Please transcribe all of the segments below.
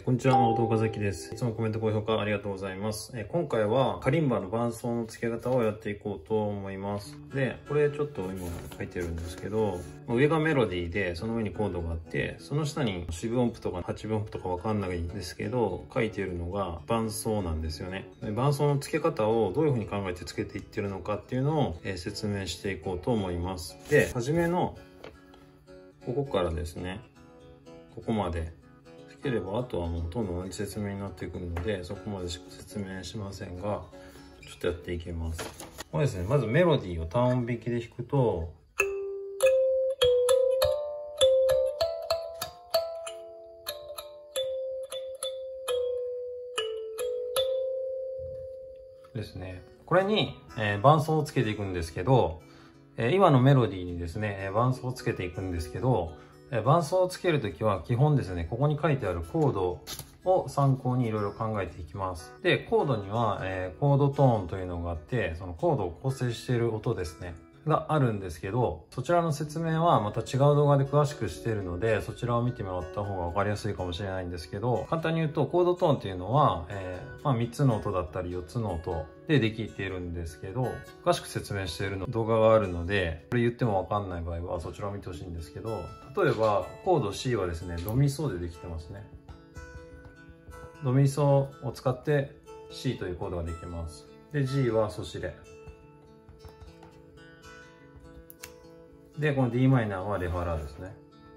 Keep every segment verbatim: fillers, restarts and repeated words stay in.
こんにちは、青戸岡崎です。いつもコメント、高評価ありがとうございます。え今回はカリンバの伴奏の付け方をやっていこうと思います。で、これちょっと今書いてるんですけど、上がメロディーで、その上にコードがあって、その下に四分音符とか八分音符とかわかんないんですけど、書いてるのが伴奏なんですよね。で伴奏の付け方をどういう風に考えて付けていってるのかっていうのを、え説明していこうと思います。で、初めのここからですね、ここまでつければ、あとはもうほとんど同じ説明になってくるので、そこまでしか説明しませんが、ちょっとやっていきます。これですね、まずメロディーを単音弾きで弾くと、ですね。これに、えー、伴奏をつけていくんですけど、えー、今のメロディーにですね、伴奏をつけていくんですけど、えー、伴奏をつけるときは基本ですね、ここに書いてあるコードを参考にいろいろ考えていきます。で、コードには、えー、コードトーンというのがあって、そのコードを構成している音ですね。があるんですけど、そちらの説明はまた違う動画で詳しくしているので、そちらを見てもらった方が分かりやすいかもしれないんですけど、簡単に言うとコードトーンっていうのは、えーまあ、みっつの音だったりよっつの音でできているんですけど、詳しく説明しているの動画があるので、これ言っても分かんない場合はそちらを見てほしいんですけど、例えばコード C はですね、ドミソでできてますね。ドミソを使って C というコードができます。で、G はソシレ。で、この ディーマイナーはレファラーですね。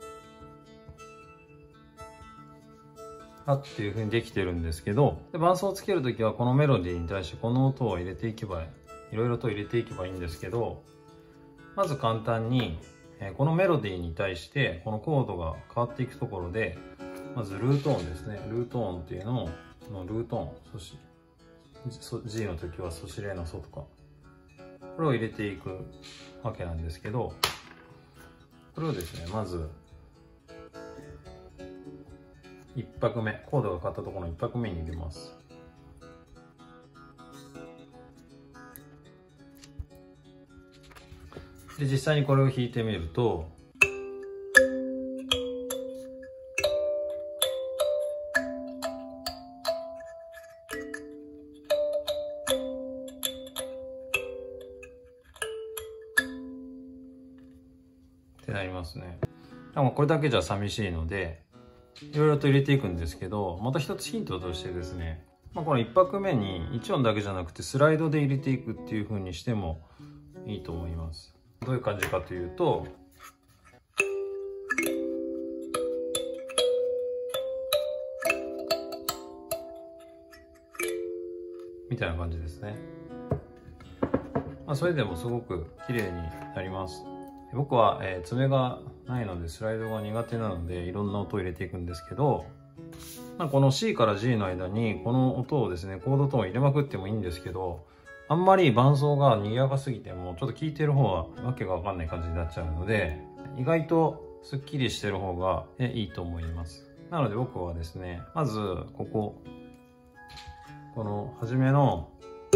あっていう風にできてるんですけど、で伴奏をつけるときはこのメロディーに対してこの音を入れていけば、いろいろと入れていけばいいんですけど、まず簡単に、このメロディーに対してこのコードが変わっていくところで、まずルート音ですね。ルート音っていうのを、このルート音、そし G の時はソシレのソとか、これを入れていくわけなんですけど、これをですね、まずいっぱくめ、コードが変わったところのいっぱくめに入れます。で、実際にこれを弾いてみると、ってなりますね。でもこれだけじゃ寂しいので、いろいろと入れていくんですけど、また一つヒントとしてですね、まあ、このいっぱくめにいち音だけじゃなくてスライドで入れていくっていう風にしてもいいと思います。どういう感じかというと、みたいな感じですね。まあ、それでもすごく綺麗になります。僕は、えー、爪がないのでスライドが苦手なのでいろんな音を入れていくんですけど、まあ、この C から G の間にこの音をですね、コードトーンを入れまくってもいいんですけど、あんまり伴奏が賑やかすぎてもちょっと聴いてる方はわけがわかんない感じになっちゃうので、意外とスッキリしてる方がいいと思います。なので僕はですね、まずここ、この初めの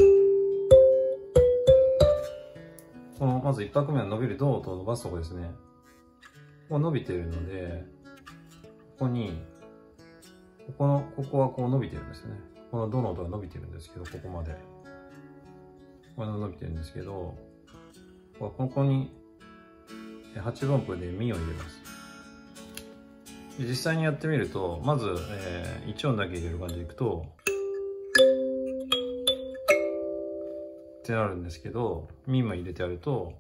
このまずいっぱくめの伸びるドと伸ばすとこですね。ここ伸びてるので、ここに、ここの、ここはこう伸びてるんですよね。このドの音が伸びてるんですけど、ここまで。これ伸びてるんですけど、ここにはちぶん音符でミを入れます。で実際にやってみると、まず、えー、いち音だけ入れる感じでいくと、ってなるんですけど、ミも入れてやると、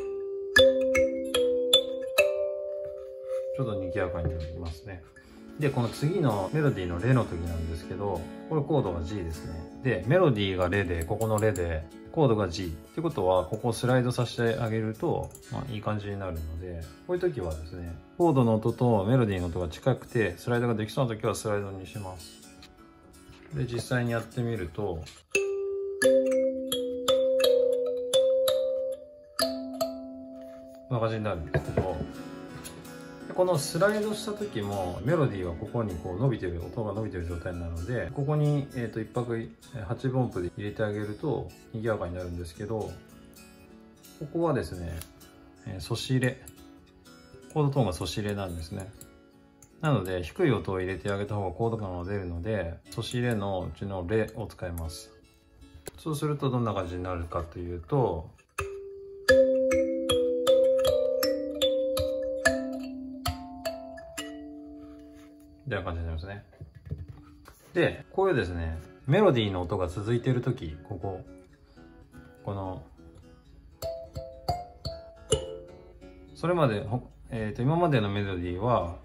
ちょっと賑やかになりますね。で、この次のメロディーのレの時なんですけど、これコードが G ですね。で、メロディーがレで、ここのレで、コードが G。ってことは、ここをスライドさせてあげると、まあ、いい感じになるので、こういう時はですね、コードの音とメロディーの音が近くて、スライドができそうな時はスライドにします。で、実際にやってみると、こんな感じになるんですけど、このスライドした時もメロディーはここにこう伸びてる、音が伸びてる状態なので、ここに、えー、といっぱくはちぶん音符で入れてあげると賑やかになるんですけど、ここはですね、えー、ソシレ、コードトーンがソシレなんですね。 なので低い音を入れてあげた方がコード感が出るので、ソシレのうちのレを使います。そうするとどんな感じになるかというと、みたいな感じになりますね。で、こういうですね、メロディーの音が続いているとき、ここ、この、それまで、えーと、今までのメロディーは、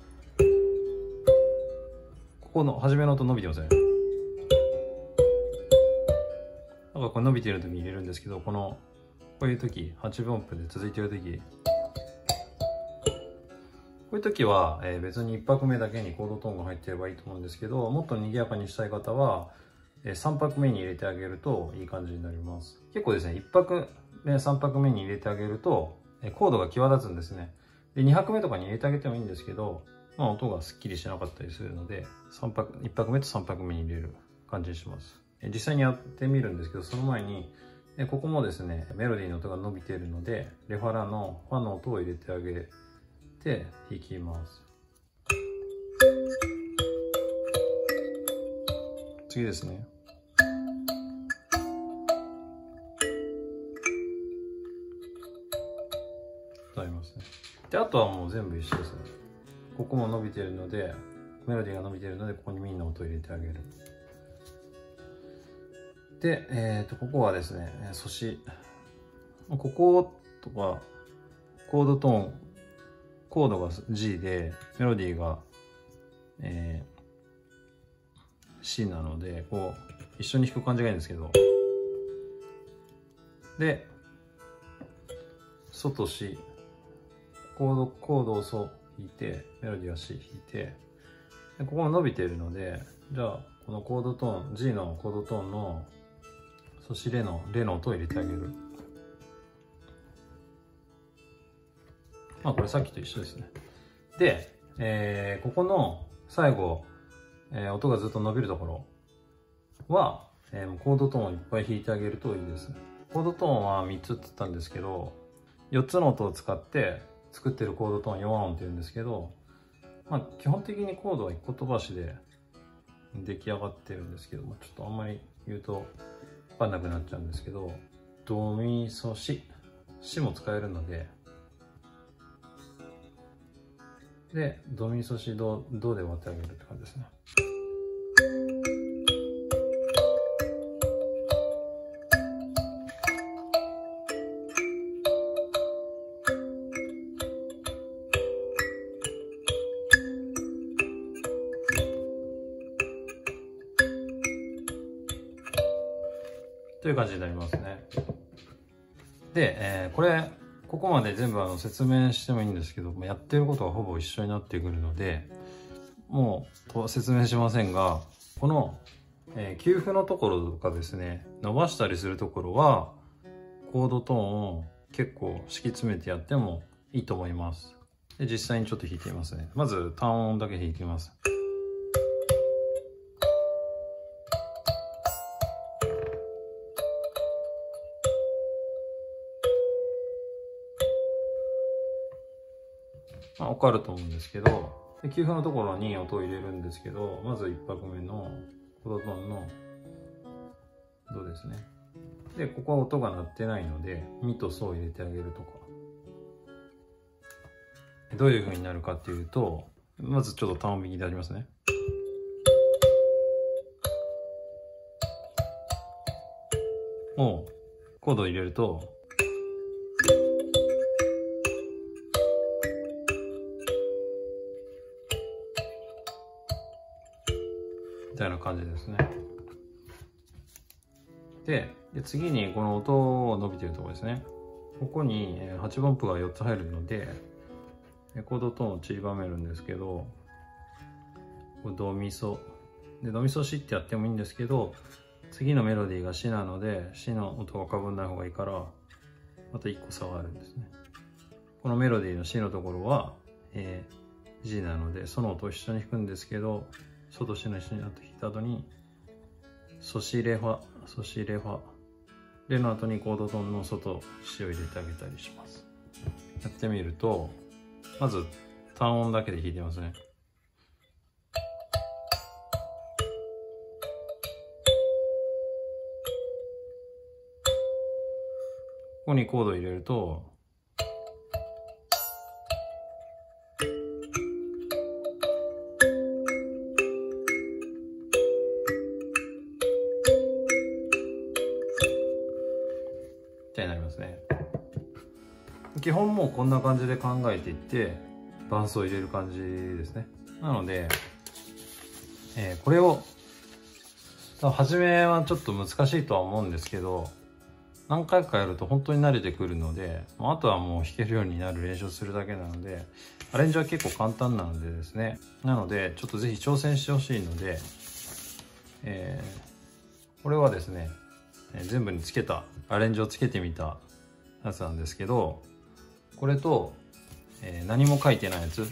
ここの初めの音伸びてますよね。だからこれ伸びている時に入れるんですけど、この、こういう時、はちぶん音符で続いている時、こういう時は、えー、別にいっぱくめだけにコードトーンが入ってればいいと思うんですけど、もっと賑やかにしたい方は、えー、さんぱくめに入れてあげるといい感じになります。結構ですね、いっぱくめ、さんぱくめに入れてあげると、えー、コードが際立つんですね。で、にはくめとかに入れてあげてもいいんですけど、まあ、音がスッキリしなかったりするので、さんぱく、いっぱくめとさんぱくめに入れる感じにします。えー、実際にやってみるんですけど、その前に、えー、ここもですね、メロディーの音が伸びているので、レファラのファの音を入れてあげて弾きます。次ですね。とありますね。で、あとはもう全部一緒ですね。ここも伸びているので、メロディーが伸びているので、ここにミンの音を入れてあげる。で、えっと、ここはですね、ソシ、こことか、コードトーン、コードが G で、メロディーが、えー、C なので、こう、一緒に弾く感じがいいんですけど。で、ソと C、コード、コードをソ弾いて、メロディーは C 弾いて、でここが伸びているので、じゃあ、このコードトーン、G のコードトーンの、ソシレの、レの音を入れてあげる。まあ、これさっきと一緒ですね。で、えー、ここの最後、えー、音がずっと伸びるところは、えー、コードトーンをいっぱい弾いてあげるといいです。コードトーンはみっつって言ったんですけど、よっつの音を使って作ってるコードトーンよん音って言うんですけど、まあ、基本的にコードはいっこ飛ばしで出来上がってるんですけども、ちょっとあんまり言うと分かんなくなっちゃうんですけど、ドミソシ、シも使えるので、で、ドミソシド、ドで割ってあげるって感じですね。という感じになりますね。で、えー、これ、ここまで全部あの説明してもいいんですけど、やってることがほぼ一緒になってくるので、もう説明しませんが、この、えー、給付のところとかですね、伸ばしたりするところは、コードトーンを結構敷き詰めてやってもいいと思います。で、実際にちょっと弾いてみますね。まず単音だけ弾いてみます。まあ、わかると思うんですけど、で給付のところに音を入れるんですけど、まずいっぱくめのコードトーンのドですね。で、ここは音が鳴ってないので、ミとソを入れてあげるとか。どういう風になるかっていうと、まずちょっと単音右でありますね。をコードを入れると、みたいな感じですね。で、で次にこの音を伸びてるところですね。ここにはちぶん音符がよっつ入るので、コードトーンを散りばめるんですけど、ドミソ。で、ドミソシってやってもいいんですけど、次のメロディーがシなので、シの音がかぶんない方がいいから、またいっこ差があるんですね。このメロディーのシのところは、えー、G なので、その音を一緒に弾くんですけど、ソとシの一緒になって弾いた後に、ソシレファ、ソシレファ。レの後にコードトーンのソとシを入れてあげたりします。やってみると、まず単音だけで弾いてますね。 こにコードを入れると、みたいになりますね。基本もうこんな感じで考えていって伴奏を入れる感じですね。なので、えー、これを初めはちょっと難しいとは思うんですけど、何回かやると本当に慣れてくるので、あとはもう弾けるようになる練習するだけなので、アレンジは結構簡単なのでですね、なのでちょっとぜひ挑戦してほしいので、えー、これはですね、全部につけたアレンジをつけてみたやつなんですけど、これと、えー、何も書いてないやつ、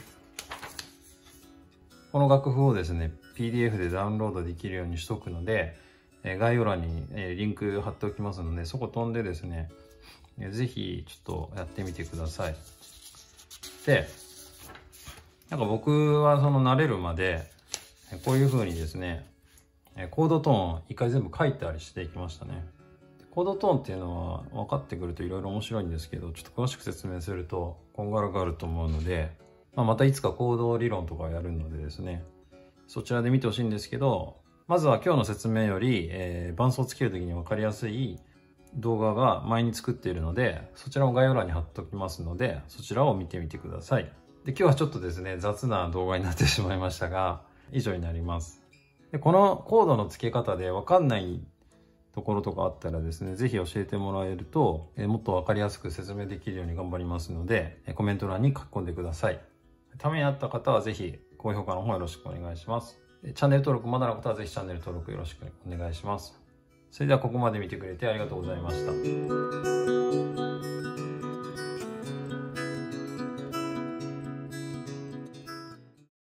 この楽譜をですね ピーディーエフ でダウンロードできるようにしとくので、えー、概要欄に、えー、リンク貼っておきますので、そこ飛んでですね、えー、ぜひちょっとやってみてください。で、なんか僕はその慣れるまでこういう風にですね、コードトーン一回全部書いたりしていきましたね。コードトーンっていうのは分かってくるといろいろ面白いんですけど、ちょっと詳しく説明するとこんがらがると思うので、まあ、またいつかコード理論とかやるのでですね、そちらで見てほしいんですけど、まずは今日の説明より、えー、伴奏をつける時に分かりやすい動画が前に作っているので、そちらを概要欄に貼っておきますので、そちらを見てみてください。で、今日はちょっとですね、雑な動画になってしまいましたが、以上になります。で、このコードの付け方で分かんないところとかあったらですね、ぜひ教えてもらえると、えもっと分かりやすく説明できるように頑張りますので、コメント欄に書き込んでください。ためになった方はぜひ高評価の方よろしくお願いします。チャンネル登録まだの方はぜひチャンネル登録よろしくお願いします。それではここまで見てくれてありがとうございました。